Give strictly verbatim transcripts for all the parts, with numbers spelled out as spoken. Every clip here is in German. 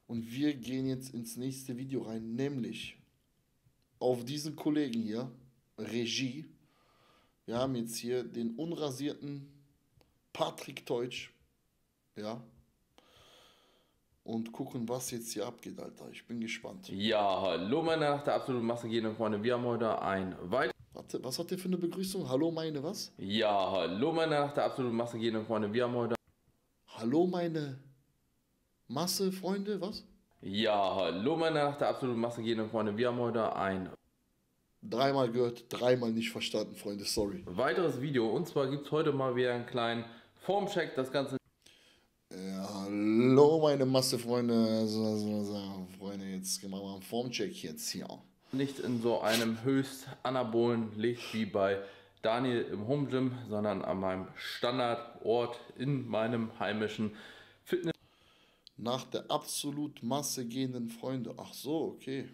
Und wir gehen jetzt ins nächste Video rein, nämlich auf diesen Kollegen hier, Regie. Wir haben jetzt hier den unrasierten Patrick Teutsch, ja, und gucken, was jetzt hier abgeht, Alter. Ich bin gespannt. Ja, hallo meine nach der absoluten Masse gehenden Freunde, wir haben heute ein weiteres... Warte, was hat der für eine Begrüßung? Hallo meine was? Ja, hallo meine nach der absoluten Masse gehenden Freunde, wir haben heute... Hallo meine Masse, Freunde, was? Ja, hallo meine nach der absoluten Masse gehenden Freunde, wir haben heute ein... Dreimal gehört, dreimal nicht verstanden, Freunde, sorry. weiteres Video, und zwar gibt es heute mal wieder einen kleinen Formcheck, das Ganze... Ja, hallo meine Masse, Freunde. So, so, so. Freunde, jetzt gehen wir mal einen Formcheck jetzt hier. Nicht in so einem höchst anabolen Licht wie bei Daniel im Home Gym, sondern an meinem Standardort in meinem heimischen Fitness. Nach der absolut Masse gehenden Freunde. Ach so, okay.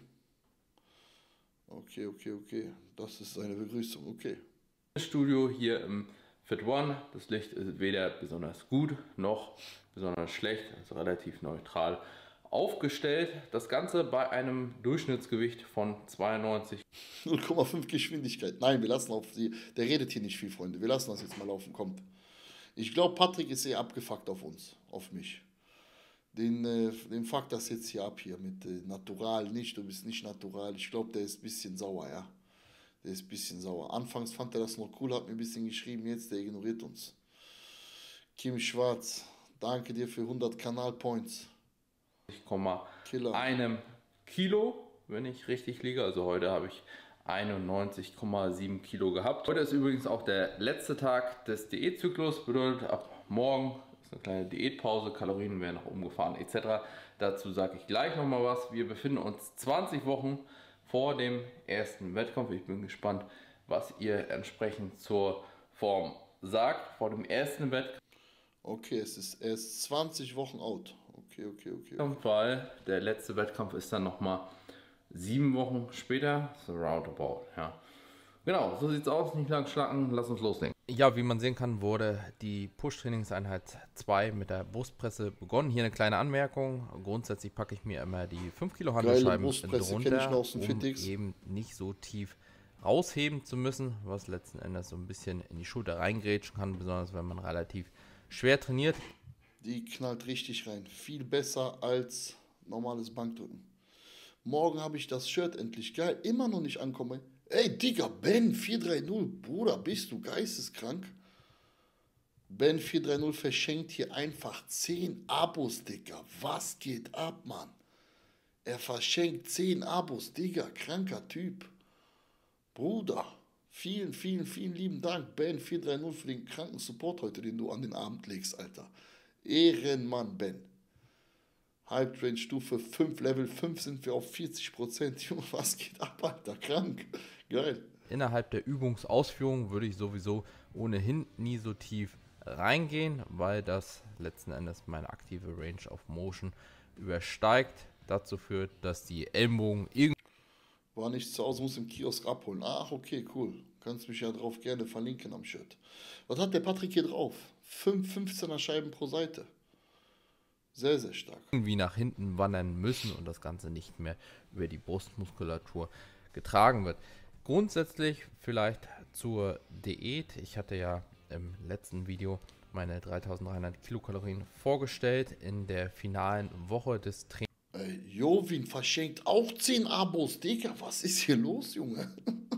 Okay, okay, okay. Das ist seine Begrüßung, okay. Studio hier im Fit One. Das Licht ist weder besonders gut noch besonders schlecht, also relativ neutral aufgestellt. Das Ganze bei einem Durchschnittsgewicht von zweiundneunzig. null Komma fünf Geschwindigkeit. Nein, wir lassen auf sie. Der redet hier nicht viel, Freunde. Wir lassen das jetzt mal laufen. Kommt. Ich glaube, Patrick ist eher abgefuckt auf uns, auf mich. Den, äh, den fuckt das jetzt hier ab hier mit äh, natural nicht. Du bist nicht natural. Ich glaube, der ist ein bisschen sauer, ja. Der ist ein bisschen sauer. Anfangs fand er das noch cool, hat mir ein bisschen geschrieben. Jetzt, der ignoriert uns. Kim Schwarz, danke dir für hundert Kanalpoints. Killer. Einem Kilo, wenn ich richtig liege. Also heute habe ich einundneunzig Komma sieben Kilo gehabt. Heute ist übrigens auch der letzte Tag des Diätzyklus. Bedeutet, ab morgen ist eine kleine Diätpause, Kalorien werden nach oben gefahren et cetera. Dazu sage ich gleich nochmal was. Wir befinden uns zwanzig Wochen vor dem ersten Wettkampf. Ich bin gespannt, was ihr entsprechend zur Form sagt vor dem ersten Wettkampf. Okay, es ist erst zwanzig Wochen out. Okay, okay, okay. okay. Weil der letzte Wettkampf ist dann nochmal sieben Wochen später. So roundabout, ja. Genau, so sieht's aus. Nicht lang schlacken, lass uns loslegen. Ja, wie man sehen kann, wurde die Push-Trainingseinheit zwei mit der Brustpresse begonnen. Hier eine kleine Anmerkung. Grundsätzlich packe ich mir immer die fünf Kilo Hantelscheiben drunter, um eben nicht so tief rausheben zu müssen, was letzten Endes so ein bisschen in die Schulter reingrätschen kann, besonders wenn man relativ schwer trainiert. Die knallt richtig rein. Viel besser als normales Bankdrücken. Morgen habe ich das Shirt endlich. Geil. Immer noch nicht ankommen. Ey, Digga, Ben vier drei null. Bruder, bist du geisteskrank? Ben vier drei null verschenkt hier einfach zehn Abos, Digga. Was geht ab, Mann? Er verschenkt zehn Abos, Digga. Kranker Typ. Bruder, vielen, vielen, vielen lieben Dank, Ben vier drei null, für den kranken Support heute, den du an den Abend legst, Alter. Ehrenmann, Ben. Halbtrain Stufe fünf, Level fünf sind wir auf vierzig Prozent. Junge, was geht ab, Alter? Krank. Geil. Innerhalb der Übungsausführung würde ich sowieso ohnehin nie so tief reingehen, weil das letzten Endes meine aktive Range of Motion übersteigt. Dazu führt, dass die Ellenbogen irgendwie... War nicht zu Hause, muss im Kiosk abholen. Ach, okay, cool. Kannst mich ja drauf gerne verlinken am Shirt. Was hat der Patrick hier drauf? fünf fünfzehner Scheiben pro Seite. Sehr, sehr stark. Irgendwie nach hinten wandern müssen und das Ganze nicht mehr über die Brustmuskulatur getragen wird. Grundsätzlich vielleicht zur Diät. Ich hatte ja im letzten Video meine dreitausenddreihundert Kilokalorien vorgestellt in der finalen Woche des Trainings. Ey, Jovin verschenkt auch zehn Abos, Digga. Was ist hier los, Junge?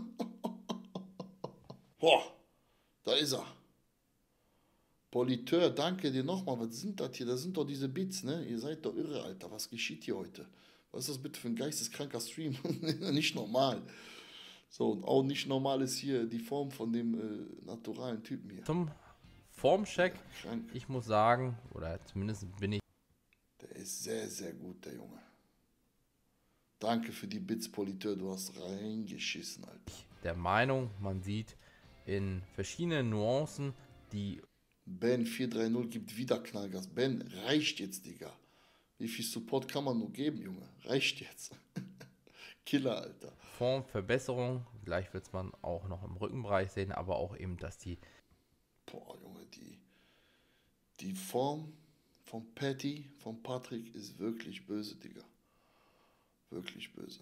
Boah, da ist er. Politeur, danke dir nochmal. Was sind das hier? Das sind doch diese Bits, ne? Ihr seid doch irre, Alter. Was geschieht hier heute? Was ist das bitte für ein geisteskranker Stream? Nicht normal. So, und auch nicht normal ist hier die Form von dem äh, naturalen Typen hier. Zum Formcheck, ja, krank. Ich muss sagen, oder zumindest bin ich... Der ist sehr, sehr gut, der Junge. Danke für die Bits, Politeur. Du hast reingeschissen, Alter. Der Meinung, man sieht in verschiedenen Nuancen die... Ben vier drei null gibt wieder Knallgas. Ben, reicht jetzt, Digga. Wie viel Support kann man nur geben, Junge? Reicht jetzt. Killer, Alter. Formverbesserung, gleich wird es man auch noch im Rückenbereich sehen, aber auch eben, dass die... Boah, Junge, die, die Form von Patty, von Patrick ist wirklich böse, Digga. Wirklich böse.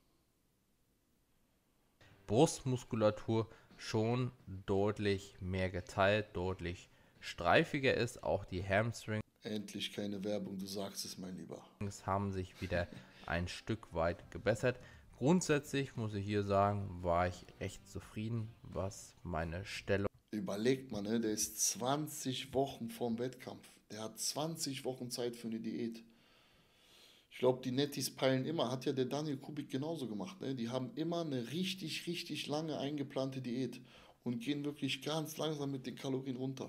Brustmuskulatur schon deutlich mehr geteilt, deutlich streifiger ist. Auch die Hamstrings Endlich keine Werbung, du sagst es, mein Lieber. haben sich wieder ein Stück weit gebessert. Grundsätzlich muss ich hier sagen, war ich recht zufrieden, was meine Stellung. Überlegt man, ne? Der ist zwanzig Wochen vorm Wettkampf. Der hat zwanzig Wochen Zeit für eine Diät. Ich glaube, die Nettis peilen immer, hat ja der Daniel Kubik genauso gemacht. Ne? Die haben immer eine richtig, richtig lange eingeplante Diät und gehen wirklich ganz langsam mit den Kalorien runter.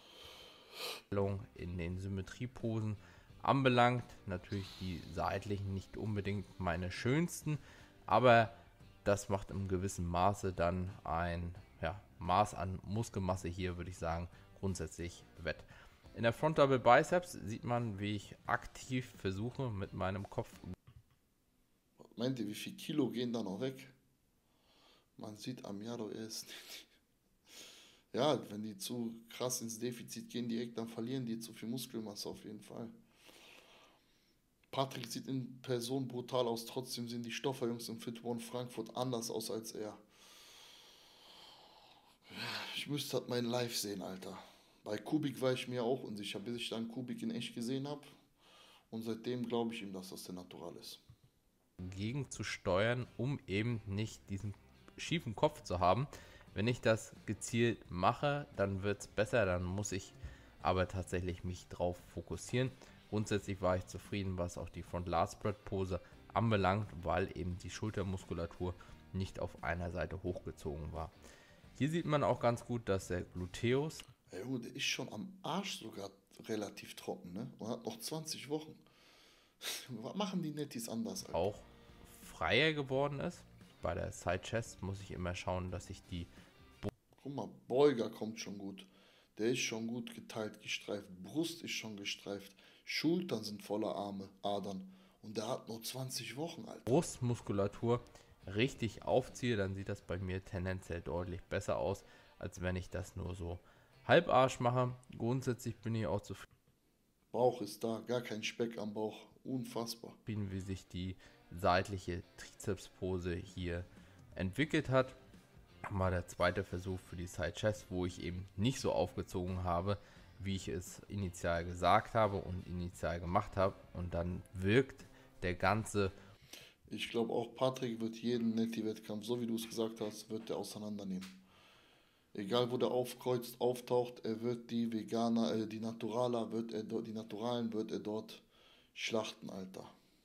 In den Symmetrieposen anbelangt, natürlich die seitlichen nicht unbedingt meine schönsten, aber das macht im gewissen Maße dann ein ja, Maß an Muskelmasse hier, würde ich sagen, grundsätzlich wett. In der Front Double Biceps sieht man, wie ich aktiv versuche mit meinem Kopf. Was meint ihr, wie viel Kilo gehen da noch weg? Man sieht am Jahr doch erst. Ja, wenn die zu krass ins Defizit gehen direkt, dann verlieren die zu viel Muskelmasse auf jeden Fall. Patrick sieht in Person brutal aus, trotzdem sehen die Stofferjungs im Fit One Frankfurt anders aus als er. Ich müsste halt mein Live sehen, Alter. Bei Kubik war ich mir auch unsicher, bis ich dann Kubik in echt gesehen habe. Und seitdem glaube ich ihm, dass das der Natural ist. Gegen zu steuern, um eben nicht diesen schiefen Kopf zu haben. Wenn ich das gezielt mache, dann wird es besser, dann muss ich aber tatsächlich mich drauf fokussieren. Grundsätzlich war ich zufrieden, was auch die Front-Last-Spread-Pose anbelangt, weil eben die Schultermuskulatur nicht auf einer Seite hochgezogen war. Hier sieht man auch ganz gut, dass der Gluteus... Ja, Junge, der ist schon am Arsch sogar relativ trocken, ne? Und hat noch zwanzig Wochen. Was machen die Nettis anders, Alter? Auch freier geworden ist. Bei der Side Chest muss ich immer schauen, dass ich die... Bo Guck mal, Beuger kommt schon gut. Der ist schon gut geteilt, gestreift. Brust ist schon gestreift. Schultern sind voller Arme, Adern. Und der hat nur zwanzig Wochen, Alter. Brustmuskulatur richtig aufziehe, dann sieht das bei mir tendenziell deutlich besser aus, als wenn ich das nur so halbarsch mache. Grundsätzlich bin ich auch zufrieden. Bauch ist da, gar kein Speck am Bauch. Unfassbar. Wie sich die seitliche Trizepspose hier entwickelt hat. Mal der zweite Versuch für die Side Chest, wo ich eben nicht so aufgezogen habe, wie ich es initial gesagt habe und initial gemacht habe. Und dann wirkt der ganze... Ich glaube auch, Patrick wird jeden Netti-Wettkampf, so wie du es gesagt hast, wird er auseinandernehmen. Egal wo der aufkreuzt, auftaucht, er wird die Veganer, äh, die Naturaler, wird er dort, die Naturalen wird er dort schlachten, Alter.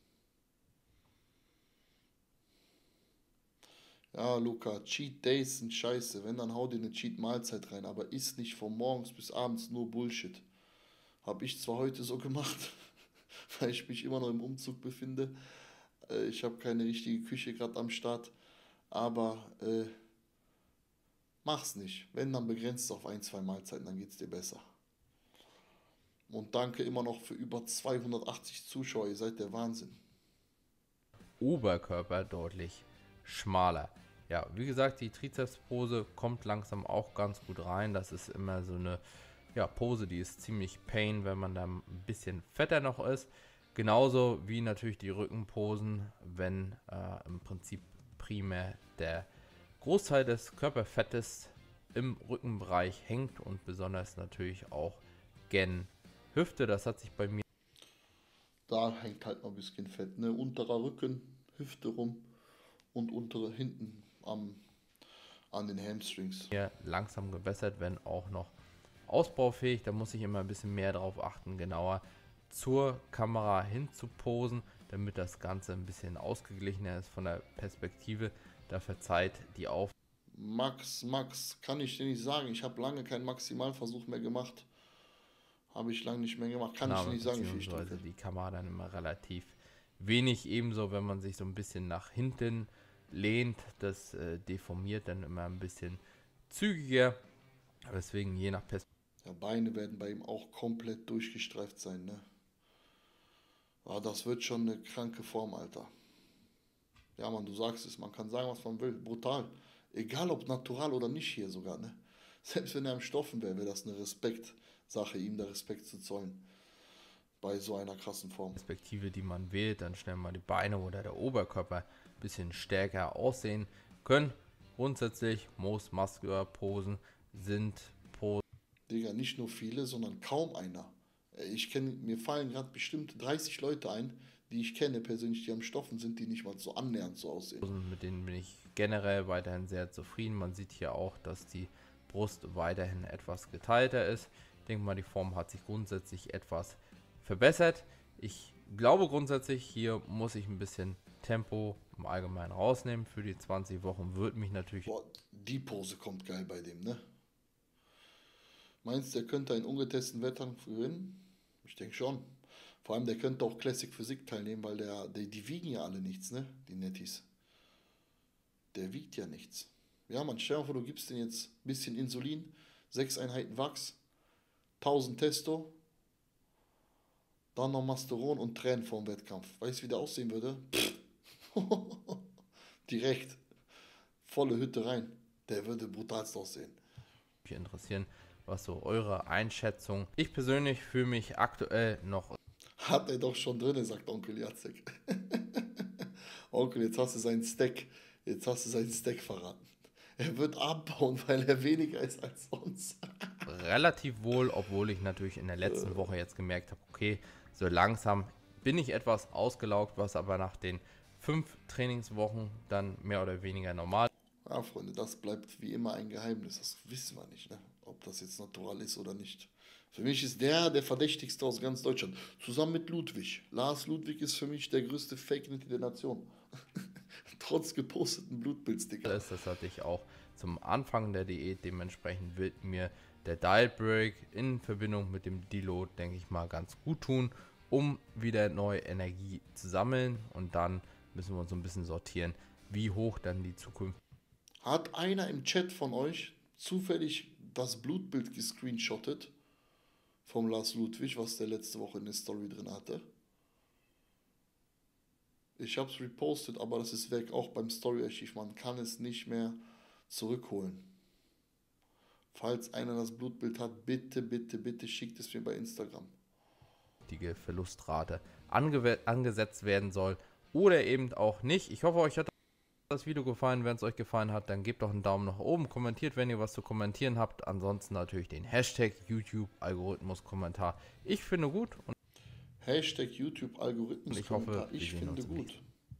Ja, Luca, Cheat Days sind scheiße. Wenn, dann hau dir eine Cheat Mahlzeit rein, aber isst nicht von morgens bis abends nur Bullshit. Hab ich zwar heute so gemacht, weil ich mich immer noch im Umzug befinde. Äh, ich habe keine richtige Küche gerade am Start, aber äh, mach's nicht. Wenn, dann begrenzt es auf ein, zwei Mahlzeiten, dann geht's dir besser. Und danke immer noch für über zweihundertachtzig Zuschauer, ihr seid der Wahnsinn. Oberkörper deutlich schmaler. Ja, wie gesagt, die Trizepspose kommt langsam auch ganz gut rein. Das ist immer so eine ja, Pose, die ist ziemlich pain, wenn man da ein bisschen fetter noch ist. Genauso wie natürlich die Rückenposen, wenn äh, im Prinzip primär der Großteil des Körperfettes im Rückenbereich hängt und besonders natürlich auch gen Hüfte. Das hat sich bei mir... Da hängt halt noch ein bisschen Fett, ne? Unterer Rücken, Hüfte rum und untere hinten am, an den Hamstrings. Hier langsam gebessert, wenn auch noch ausbaufähig. Da muss ich immer ein bisschen mehr drauf achten, genauer zur Kamera hin zu posen, damit das Ganze ein bisschen ausgeglichener ist von der Perspektive. Da verzeiht die auf. Max, Max, kann ich dir nicht sagen. Ich habe lange keinen Maximalversuch mehr gemacht. Habe ich lange nicht mehr gemacht. Kann ich dir nicht sagen, wie viel ich drücke. Die Kamera dann immer relativ wenig, ebenso wenn man sich so ein bisschen nach hinten lehnt, das äh, deformiert dann immer ein bisschen zügiger, deswegen je nach Perspektive. Ja, Beine werden bei ihm auch komplett durchgestreift sein, ne? Ja, das wird schon eine kranke Form, Alter. Ja, Mann, du sagst es, man kann sagen, was man will, brutal. Egal ob natural oder nicht hier sogar, ne? Selbst wenn er am Stoffen wäre, wäre das eine Respektsache, ihm da Respekt zu zollen. bei so einer krassen Form. Perspektive, die man wählt, dann schnell mal die Beine oder der Oberkörper ein bisschen stärker aussehen können. Grundsätzlich, most muscular Posen sind Posen. Digga, nicht nur viele, sondern kaum einer. Ich kenne, mir fallen gerade bestimmt dreißig Leute ein, die ich kenne persönlich, die am Stoffen sind, die nicht mal so annähernd so aussehen. Mit denen bin ich generell weiterhin sehr zufrieden. Man sieht hier auch, dass die Brust weiterhin etwas geteilter ist. Ich denke mal, die Form hat sich grundsätzlich etwas verbessert. Ich glaube grundsätzlich, hier muss ich ein bisschen Tempo im Allgemeinen rausnehmen. Für die zwanzig Wochen wird mich natürlich... Boah, die Pose kommt geil bei dem, ne? Meinst du, der könnte einen ungetesteten Wettkampf gewinnen? Ich denke schon. Vor allem, der könnte auch Classic Physik teilnehmen, weil der, die, die wiegen ja alle nichts, ne? Die Nettis. Der wiegt ja nichts. Ja, man, stell dir vor, du gibst den jetzt ein bisschen Insulin, sechs Einheiten Wachs, tausend Testo, dann noch Masteron und Tränen vorm Wettkampf. Weißt du, wie der aussehen würde? Direkt. Volle Hütte rein. Der würde brutalst aussehen. Mich interessieren, was so eure Einschätzung. Ich persönlich fühle mich aktuell noch... Hat er doch schon drin, sagt Onkel Jacek. Onkel, jetzt hast du seinen Stack. Jetzt hast du seinen Stack verraten. Er wird abbauen, weil er weniger ist als sonst. Relativ wohl, obwohl ich natürlich in der letzten Woche jetzt gemerkt habe, okay, so langsam bin ich etwas ausgelaugt, was aber nach den fünf Trainingswochen dann mehr oder weniger normal. Ja, Freunde, das bleibt wie immer ein Geheimnis. Das wissen wir nicht, ne? Ob das jetzt natural ist oder nicht. Für mich ist der der Verdächtigste aus ganz Deutschland. Zusammen mit Ludwig. Lars Ludwig ist für mich der größte Fake-Nitty der Nation. Trotz geposteten Blutbildsticker. Das, das hatte ich auch zum Anfang der Diät. Dementsprechend wird mir der Diet Break in Verbindung mit dem Deload, denke ich mal, ganz gut tun, um wieder neue Energie zu sammeln. Und dann müssen wir uns so ein bisschen sortieren, wie hoch dann die Zukunft. Hat einer im Chat von euch zufällig das Blutbild gescreenshottet vom Lars Ludwig, was der letzte Woche in der Story drin hatte? Ich habe es repostet, aber das ist weg, auch beim Story-Archiv. Man kann es nicht mehr zurückholen. Falls einer das Blutbild hat, bitte, bitte, bitte schickt es mir bei Instagram. Die Verlustrate ange angesetzt werden soll oder eben auch nicht. Ich hoffe, euch hat das Video gefallen. Wenn es euch gefallen hat, dann gebt doch einen Daumen nach oben. Kommentiert, wenn ihr was zu kommentieren habt. Ansonsten natürlich den Hashtag YouTube-Algorithmus-Kommentar. Ich finde gut. Und Hashtag YouTube-Algorithmus. Ich hoffe, ich finde gut.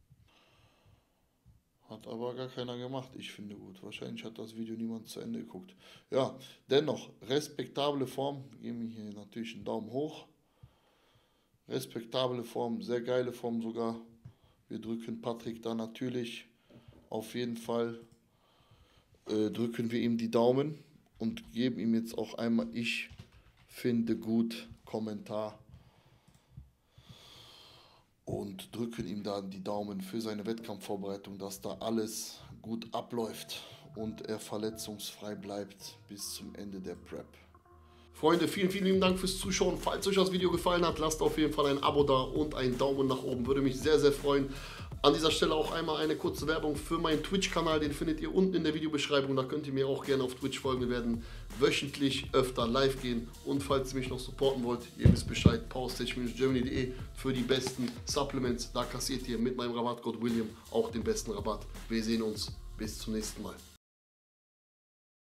Hat aber gar keiner gemacht. Ich finde gut. Wahrscheinlich hat das Video niemand zu Ende geguckt. Ja, dennoch, respektable Form. Geben wir hier natürlich einen Daumen hoch. Respektable Form, sehr geile Form sogar. Wir drücken Patrick da natürlich auf jeden Fall. Äh, drücken wir ihm die Daumen und geben ihm jetzt auch einmal ich finde gut Kommentar. Und drücken ihm dann die Daumen für seine Wettkampfvorbereitung, dass da alles gut abläuft und er verletzungsfrei bleibt bis zum Ende der Prep. Freunde, vielen, vielen lieben Dank fürs Zuschauen. Falls euch das Video gefallen hat, lasst auf jeden Fall ein Abo da und einen Daumen nach oben. Würde mich sehr, sehr freuen. An dieser Stelle auch einmal eine kurze Werbung für meinen Twitch-Kanal. Den findet ihr unten in der Videobeschreibung. Da könnt ihr mir auch gerne auf Twitch folgen. Wir werden wöchentlich öfter live gehen. Und falls ihr mich noch supporten wollt, ihr wisst Bescheid, powerstage Germany punkt de für die besten Supplements. Da kassiert ihr mit meinem Rabattcode William auch den besten Rabatt. Wir sehen uns. Bis zum nächsten Mal.